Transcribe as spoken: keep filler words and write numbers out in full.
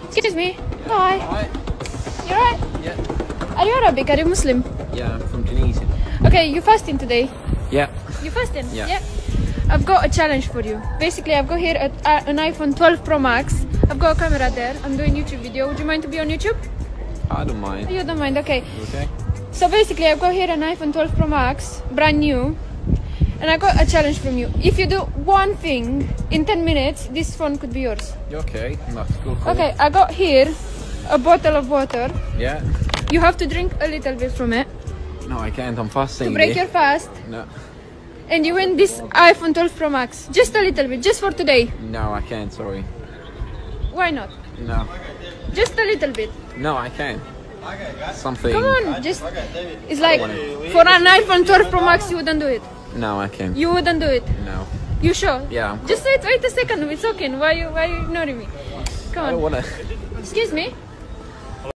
Excuse me. Hi. Hi. You alright? Yeah. Are you Arabic? Are you Muslim? Yeah, I'm from Tunisia. Okay, you fasting today? Yeah. You fasting? Yeah. I've got a challenge for you. Basically, I've got here a, uh, an iPhone twelve Pro Max. I've got a camera there. I'm doing YouTube video. Would you mind to be on YouTube? I don't mind. You don't mind? Okay. Okay. So basically, I've got here an iPhone twelve Pro Max, brand new. And I got a challenge from you. If you do one thing in ten minutes, this phone could be yours. Okay, that's cool. cool. Okay, I got here a bottle of water. Yeah. You have to drink a little bit from it No, I can't. I'm fasting. to break today. your fast. No. And you win this iPhone twelve Pro Max. Just a little bit, just for today. No, I can't. Sorry. Why not? No. Just a little bit. No, I can't. Something. Come on, just... It's like, for an iPhone twelve Pro Max, you wouldn't do it. No, I can't. You wouldn't do it. No. You sure? Yeah, I'm cool. Just wait, wait a second. It's okay. Why you, why you ignoring me? Come I on. don't wanna. Excuse me.